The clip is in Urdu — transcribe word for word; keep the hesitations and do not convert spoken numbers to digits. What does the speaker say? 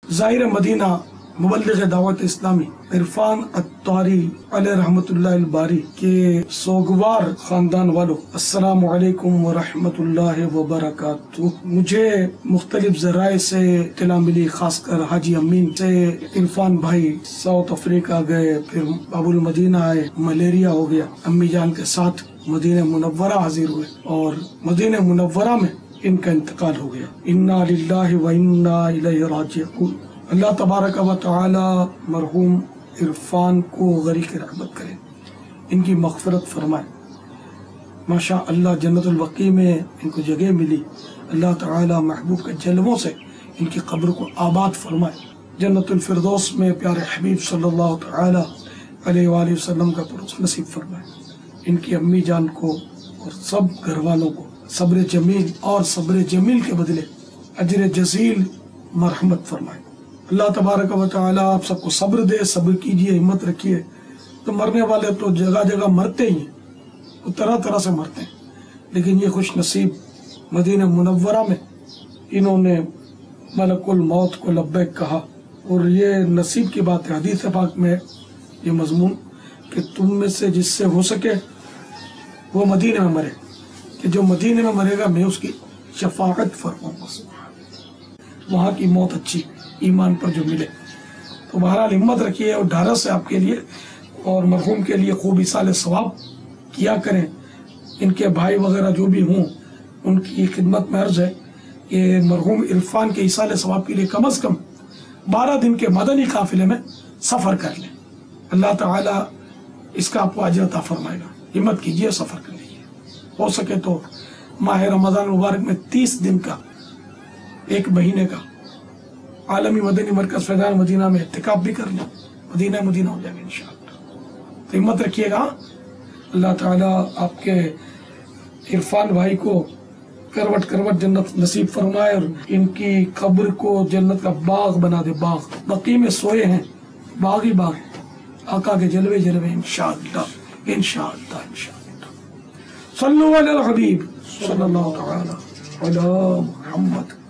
ظاہر مدینہ مبلغ دعوت اسلامی عرفان اتاری علیہ رحمت اللہ الباری کے سوگوار خاندان والوں، السلام علیکم ورحمت اللہ وبرکاتہ۔ مجھے مختلف ذرائع سے اطلاع ملی، خاص کر حاجی امین سے، عرفان بھائی ساؤتھ افریقہ گئے، پھر ابو المدینہ آئے، ملیریا ہو گیا، امی جان کے ساتھ مدینہ منورہ حاضر ہوئے اور مدینہ منورہ میں ان کا انتقال ہو گیا۔ انا للہ و انا الیہ راجعون۔ اللہ تبارک و تعالی مرحوم عرفان کو غریق رحمت کرے، ان کی مغفرت فرمائے۔ ماشاء اللہ جنت البقیع میں ان کو جگہ ملی، اللہ تعالی محبوب کے جلووں سے ان کی قبر کو آباد فرمائے، جنت الفردوس میں پیارے حبیب صلی اللہ تعالی علیہ وآلہ وسلم کا پروس نصیب فرمائے۔ ان کی امی جان کو اور سب گھر والوں کو صبر جمیل اور صبر جمیل کے بدلے اجر جزیل مرحمت فرمائے۔ اللہ تبارک و تعالی آپ سب کو صبر دے، صبر کیجئے، ہمت رکھیے۔ تو مرنے والے تو جگہ جگہ مرتے ہی ہیں، وہ طرح طرح سے مرتے ہیں، لیکن یہ خوش نصیب مدینہ منورہ میں انہوں نے ملک الموت کو لبیک کہا، اور یہ نصیب کی بات ہے۔ حدیث پاک میں یہ مضمون کہ تم میں سے جس سے ہو سکے وہ مدینہ میں مرے، کہ جو مدینہ میں مرے گا میں اس کی شفاعت فرماؤں گا، وہاں کی موت اچھی ایمان پر جو ملے۔ تو بہرحال ہمت رکھیے اور ڈھارس ہے آپ کے لیے، اور مرحوم کے لیے خوب ایصال ثواب کیا کریں۔ ان کے بھائی وغیرہ جو بھی ہوں ان کی خدمت میں عرض ہے کہ مرحوم عرفان کے ایصال ثواب کے لیے کم از کم بارہ دن کے مدنی قافلے میں سفر کر لیں، اللہ تعالیٰ اس کا آپ کو اجر عطا فرمائے گا۔ ہمت کیجیے، سفر کر لیجیے، ہو سکے تو ماہ رمضان مبارک میں تیس دن کا، ایک مہینے کا عالمی مدنی مرکز فیضان مدینہ میں اعتکاف بھی کر لیں، مدینہ مدینہ ہو جائے گا انشاءاللہ۔ تو ہمت رکھیے گا، اللہ تعالیٰ آپ کے عرفان بھائی کو کروٹ کروٹ جنت نصیب فرمائے، اور ان کی قبر کو جنت کا باغ بنا دے۔ باغ بقیع میں سوئے ہیں، باغ ہی باغ ہے، آقا کے جلوے جلوے انشاءاللہ انشاءاللہ انشاءاللہ۔ صلو علی الحبیب صلی اللہ تعالی علی محمد۔